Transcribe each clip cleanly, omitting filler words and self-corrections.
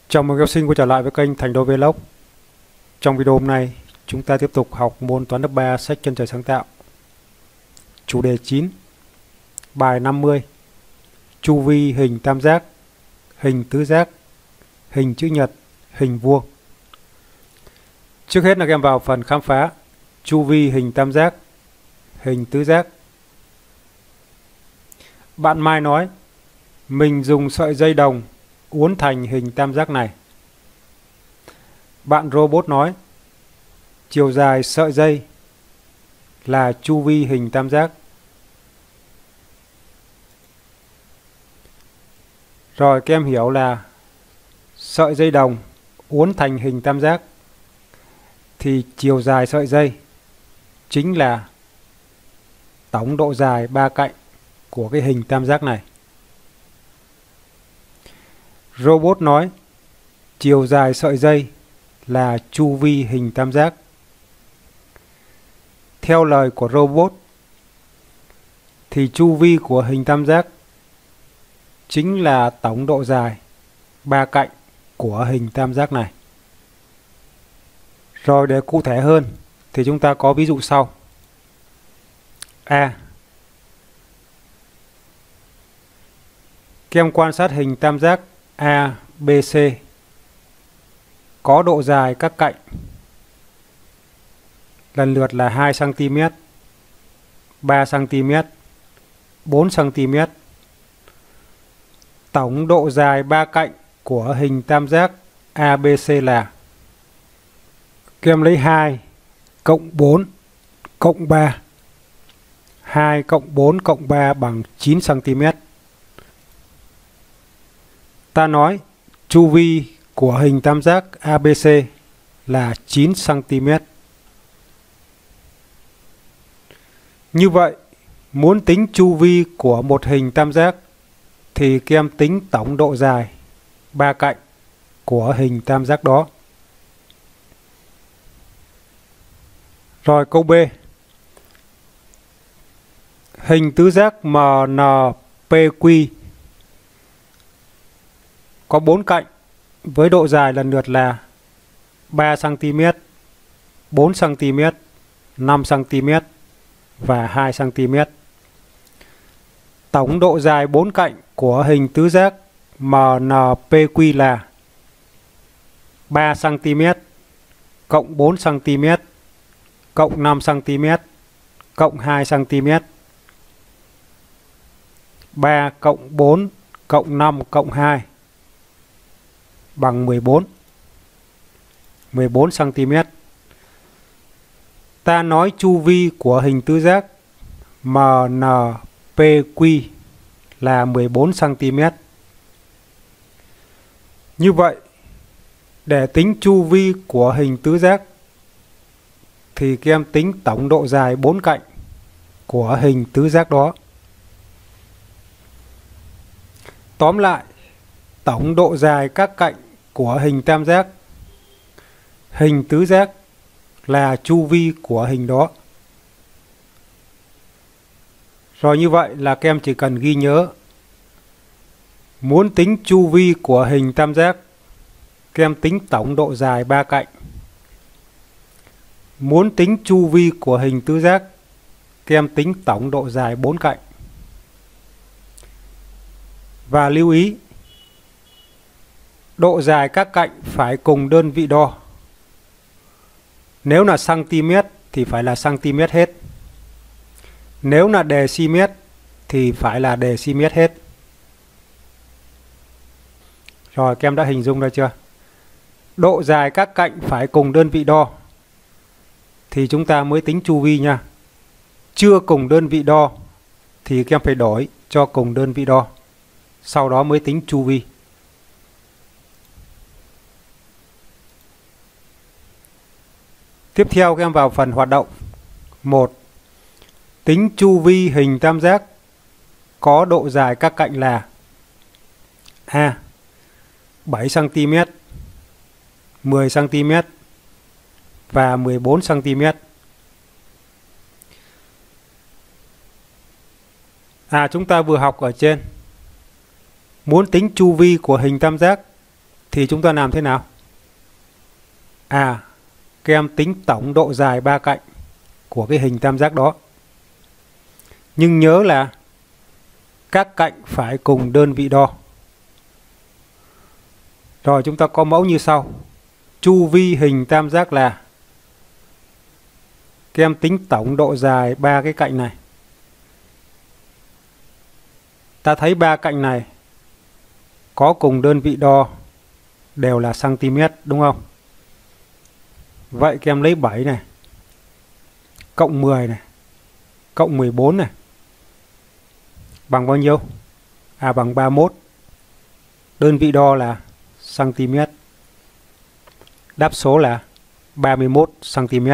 Chào mừng các học sinh quay trở lại với kênh Thành Đô Vlog. Trong video hôm nay, chúng ta tiếp tục học môn toán lớp 3 sách Chân trời sáng tạo. Chủ đề 9, bài 50. Chu vi hình tam giác, hình tứ giác, hình chữ nhật, hình vuông. Trước hết là các em vào phần khám phá chu vi hình tam giác, hình tứ giác. Bạn Mai nói, mình dùng sợi dây đồng uốn thành hình tam giác này. Bạn Robot nói, chiều dài sợi dây là chu vi hình tam giác. Rồi các em hiểu là sợi dây đồng uốn thành hình tam giác thì chiều dài sợi dây chính là tổng độ dài ba cạnh của cái hình tam giác này. Robot nói, chiều dài sợi dây là chu vi hình tam giác. Theo lời của Robot thì chu vi của hình tam giác chính là tổng độ dài ba cạnh của hình tam giác này. Rồi để cụ thể hơn thì chúng ta có ví dụ sau. A. Các em quan sát hình tam giác ABC có độ dài các cạnh lần lượt là 2 cm, 3 cm, 4 cm. Tổng độ dài ba cạnh của hình tam giác ABC là, các em lấy 2 cộng 4 cộng 3. 2 cộng 4 cộng 3 bằng 9 cm. Ta nói chu vi của hình tam giác ABC là 9 cm. Như vậy, muốn tính chu vi của một hình tam giác thì các em tính tổng độ dài ba cạnh của hình tam giác đó. Rồi câu B. Hình tứ giác MNPQ có 4 cạnh với độ dài lần lượt là 3 cm, 4 cm, 5 cm và 2 cm. Tổng độ dài 4 cạnh của hình tứ giác MNPQ là 3 cm cộng 4 cm cộng 5 cm cộng 2 cm. 3 cộng 4 cộng 5 cộng 2 bằng 14 cm. Ta nói chu vi của hình tứ giác MNPQ là 14 cm. Như vậy, để tính chu vi của hình tứ giác thì các em tính tổng độ dài 4 cạnh của hình tứ giác đó. Tóm lại, tổng độ dài các cạnh của hình tam giác, hình tứ giác là chu vi của hình đó. Rồi như vậy là các em chỉ cần ghi nhớ, muốn tính chu vi của hình tam giác, các em tính tổng độ dài ba cạnh. Muốn tính chu vi của hình tứ giác, các em tính tổng độ dài 4 cạnh. Và lưu ý, độ dài các cạnh phải cùng đơn vị đo. Nếu là cm thì phải là cm hết. Nếu là dm thì phải là dm hết. Rồi các em đã hình dung ra chưa? Độ dài các cạnh phải cùng đơn vị đo thì chúng ta mới tính chu vi nha. Chưa cùng đơn vị đo thì các em phải đổi cho cùng đơn vị đo, sau đó mới tính chu vi. Tiếp theo các em vào phần hoạt động. 1. Tính chu vi hình tam giác có độ dài các cạnh là A. 7 cm, 10 cm và 14 cm. Chúng ta vừa học ở trên, muốn tính chu vi của hình tam giác thì chúng ta làm thế nào? Các em tính tổng độ dài ba cạnh của cái hình tam giác đó. Nhưng nhớ là các cạnh phải cùng đơn vị đo. Rồi chúng ta có mẫu như sau. Chu vi hình tam giác là, các em tính tổng độ dài ba cái cạnh này. Ta thấy ba cạnh này có cùng đơn vị đo đều là cm, đúng không? Vậy các em lấy 7 này, cộng 10 này, cộng 14 này, bằng bao nhiêu? Bằng 31. Đơn vị đo là cm. Đáp số là 31 cm.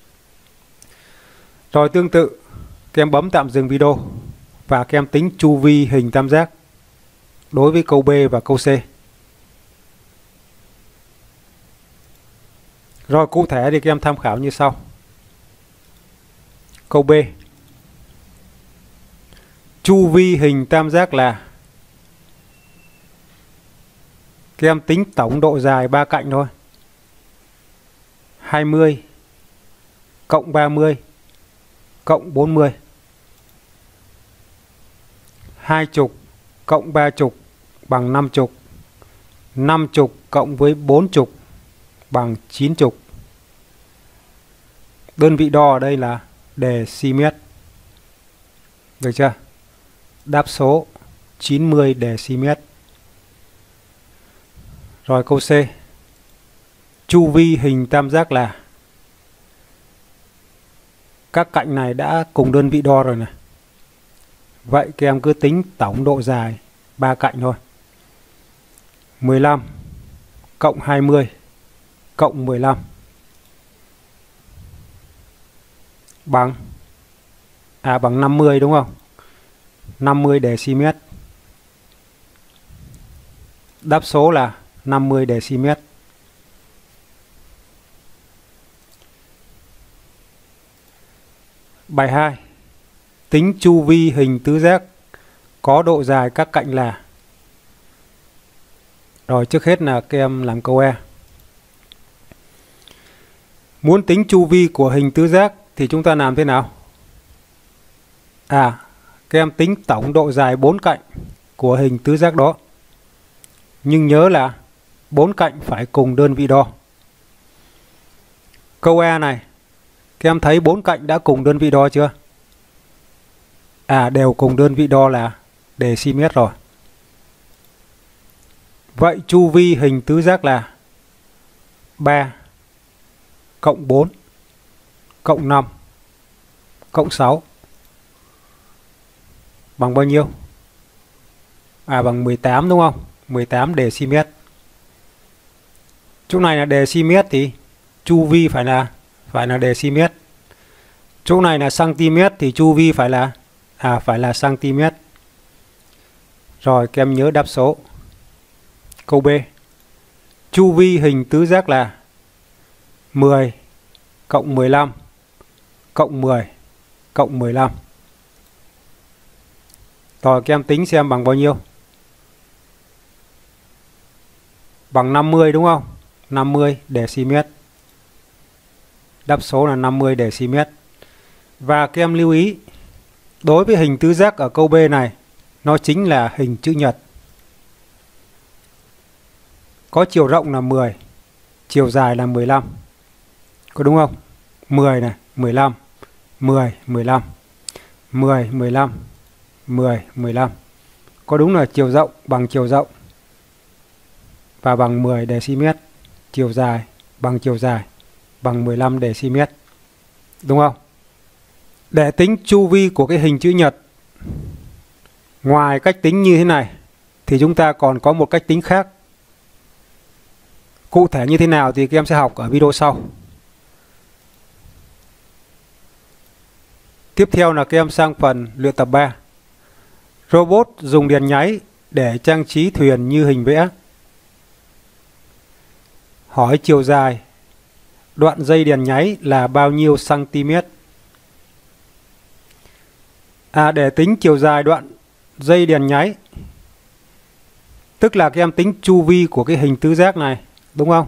Rồi tương tự, các em bấm tạm dừng video và các em tính chu vi hình tam giác đối với câu B và câu C. Rồi cụ thể thì các em tham khảo như sau. Câu B. Chu vi hình tam giác là, các em tính tổng độ dài ba cạnh thôi. 20 cộng 30 cộng 40. 20 cộng 30 bằng 50. 50 cộng với 40 bằng 90. Đơn vị đo ở đây là dm. Được chưa? Đáp số 90 dm. Rồi câu C. Chu vi hình tam giác là, các cạnh này đã cùng đơn vị đo rồi này. Vậy các em cứ tính tổng độ dài ba cạnh thôi. 15 cộng 20 cộng 15 bằng bằng 50, đúng không? 50 dm. Đáp số là 50 dm. Bài 2. Tính chu vi hình tứ giác có độ dài các cạnh là. Rồi trước hết là các em làm câu E. Muốn tính chu vi của hình tứ giác thì chúng ta làm thế nào? Các em tính tổng độ dài bốn cạnh của hình tứ giác đó. Nhưng nhớ là bốn cạnh phải cùng đơn vị đo. Câu E này, các em thấy bốn cạnh đã cùng đơn vị đo chưa? Đều cùng đơn vị đo là dm rồi. Vậy chu vi hình tứ giác là 3 cộng 4 cộng 5 cộng 6 bằng bao nhiêu? Bằng 18, đúng không? 18 dm. Chỗ này là dm thì chu vi phải là dm. Chỗ này là cm thì chu vi phải là cm. Rồi các em nhớ đáp số. Câu B. Chu vi hình tứ giác là 10 cộng 15 cộng 10 cộng 15. Rồi các em tính xem bằng bao nhiêu? Bằng 50, đúng không? 50 dm. Đáp số là 50 dm. Và các em lưu ý, đối với hình tứ giác ở câu B này, nó chính là hình chữ nhật. Có chiều rộng là 10, chiều dài là 15. Có đúng không? 10 này, 15, 10, 15, 10, 15, 10, 15. Có đúng là chiều rộng bằng chiều rộng và bằng 10 dm. Chiều dài bằng 15 dm. Đúng không? Để tính chu vi của cái hình chữ nhật, ngoài cách tính như thế này thì chúng ta còn có một cách tính khác. Cụ thể như thế nào thì các em sẽ học ở video sau. Tiếp theo là các em sang phần luyện tập 3. Robot dùng đèn nháy để trang trí thuyền như hình vẽ. Hỏi chiều dài đoạn dây đèn nháy là bao nhiêu cm? Để tính chiều dài đoạn dây đèn nháy, Tức là các em tính chu vi của cái hình tứ giác này, đúng không?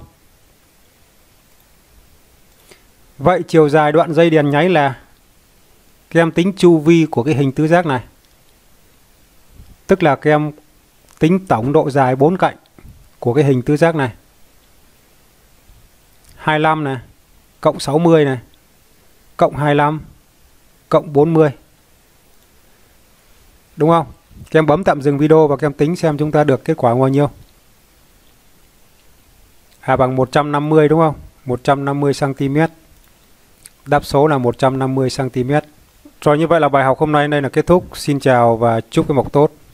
Vậy chiều dài đoạn dây đèn nháy là các em tính chu vi của cái hình tứ giác này. Tức là các em tính tổng độ dài 4 cạnh của cái hình tứ giác này. 25 này, cộng 60 này, cộng 25, cộng 40. Đúng không? Các em bấm tạm dừng video và các em tính xem chúng ta được kết quả bao nhiêu. Bằng 150 đúng không? 150 cm. Đáp số là 150 cm. Rồi, như vậy là bài học hôm nay đây là kết thúc. Xin chào và chúc các em học tốt.